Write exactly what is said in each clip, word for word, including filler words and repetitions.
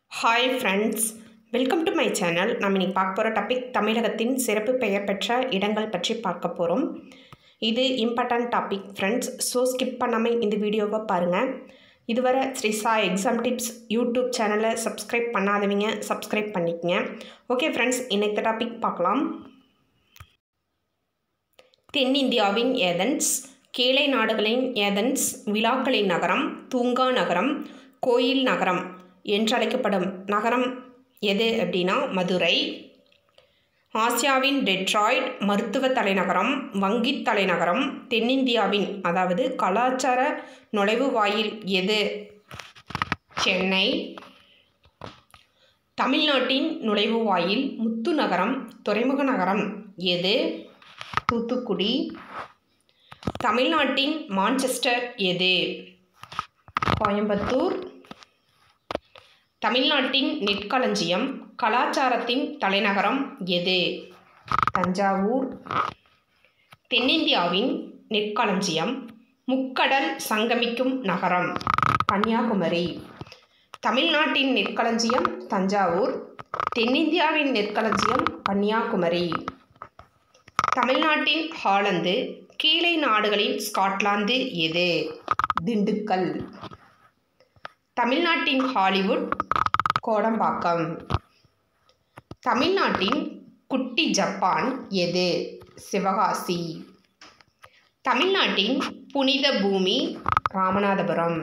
Hi friends, welcome to my channel. நாம் இன்னைக்கு பார்க்க போகிற டாபிக் தமிழகத்தின் சிறப்பு பெயர் பெற்ற இடங்கள் பற்றி பார்க்க போகிறோம். இது important topic friends, so skip பண்ணாமல் இந்த வீடியோவை பாருங்கள். இதுவரை Sri Sai exam tips YouTube சேனலை சப்ஸ்கிரைப் பண்ணாதவங்க சப்ஸ்கிரைப் பண்ணிக்கங்க. ஓகே ஃப்ரெண்ட்ஸ், இன்னைக்கு டாபிக் பார்க்கலாம். தென்னிந்தியாவின் ஏதென்ஸ், கீழை நாடுகளின் ஏதென்ஸ், விழாக்களின் நகரம், தூங்கா நகரம், கோயில் நகரம் என்றழைக்கப்படும் நகரம் எது அப்படின்னா மதுரை. ஆசியாவின் டெட்ராய்ட், மருத்துவ தலைநகரம், வங்கி தலைநகரம். தென்னிந்தியாவின் அதாவது கலாச்சார நுழைவு வாயில் எது? சென்னை. தமிழ்நாட்டின் நுழைவு வாயில் முத்து நகரம், துறைமுக நகரம் எது? தூத்துக்குடி. தமிழ்நாட்டின் மான்செஸ்டர் எது? கோயம்புத்தூர். தமிழ்நாட்டின் நெற்களஞ்சியம், கலாச்சாரத்தின் தலைநகரம் எது? தஞ்சாவூர். தென்னிந்தியாவின் நெற்களஞ்சியம், முக்கடல் சங்கமிக்கும் நகரம் கன்னியாகுமரி. தமிழ்நாட்டின் நெற்களஞ்சியம் தஞ்சாவூர், தென்னிந்தியாவின் நெற்களஞ்சியம் கன்னியாகுமரி. தமிழ்நாட்டின் ஹாலந்து, கீழை நாடுகளின் ஸ்காட்லாந்து எது? திண்டுக்கல். தமிழ்நாட்டின் ஹாலிவுட், கோடம்பாக்கம். தமிழ்நாட்டின் குட்டி ஜப்பான் எது? சிவகாசி. தமிழ்நாட்டின் புனித பூமி ராமநாதபுரம்.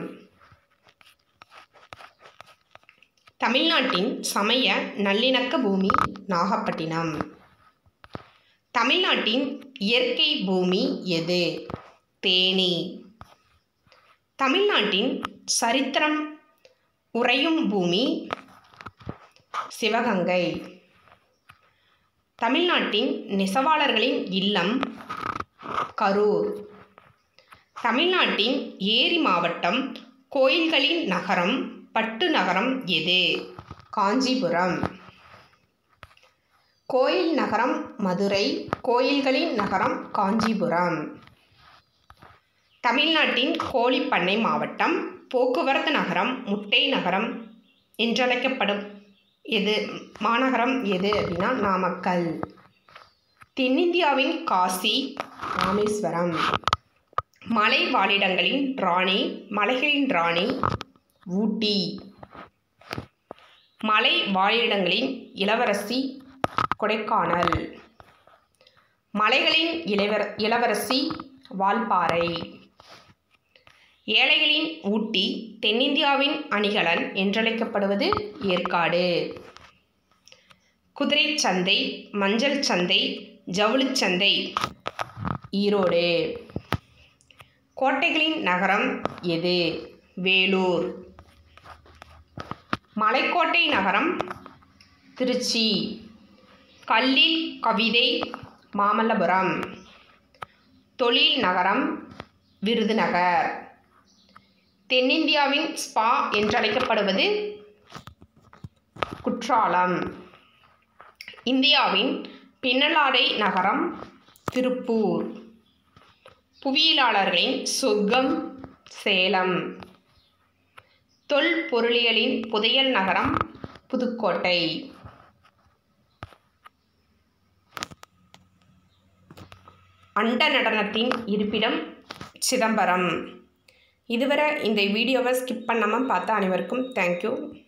தமிழ்நாட்டின் சமய நல்லிணக்க பூமி நாகப்பட்டினம். தமிழ்நாட்டின் இயற்கை பூமி எது? தேனி. தமிழ்நாட்டின் சரித்திரம் உறையும் பூமி சிவகங்கை. தமிழ்நாட்டின் நெசவாளர்களின் இல்லம் கரூர். தமிழ்நாட்டின் ஏரி மாவட்டம், கோயில்களின் நகரம், பட்டு நகரம் எது? காஞ்சிபுரம். கோயில் நகரம் மதுரை, கோயில்களின் நகரம் காஞ்சிபுரம். தமிழ்நாட்டின் கோழிப்பண்ணை மாவட்டம், போக்குவரத்து நகரம், முட்டை நகரம் என்றழைக்கப்படும் எது மாநகரம் எது அப்படின்னா நாமக்கல். தென்னிந்தியாவின் காசி ராமேஸ்வரம். மலை வாழிடங்களின் ராணி, மலைகளின் ராணி ஊட்டி. மலை வாழிடங்களின் இளவரசி கொடைக்கானல். மலைகளின் இளவர இளவரசி வால்பாறை. ஏழைகளின் ஊட்டி, தென்னிந்தியாவின் அணிகலன் என்றழைக்கப்படுவது ஏற்காடு. குதிரை சந்தை, மஞ்சள் சந்தை, ஜவுளிச்சந்தை ஈரோடு. கோட்டைகளின் நகரம் எது? வேலூர். மலைக்கோட்டை நகரம் திருச்சி. கல்லில் கவிதை மாமல்லபுரம். தொழில் நகரம் விருதுநகர். தென்னிந்தியாவின் ஸ்பா என்றழைக்கப்படுவது குற்றாலம். இந்தியாவின் பின்னலாடை நகரம் திருப்பூர். புவியியலாளர்களின் சொர்க்கம் சேலம். தொல்பொருளியலின் புதையல் நகரம் புதுக்கோட்டை. அண்ட நடனத்தின் இருப்பிடம் சிதம்பரம். இதுவரை இந்த வீடியோவை ஸ்கிப் பண்ணாமல் பார்த்த அனைவருக்கும் தேங்க்யூ.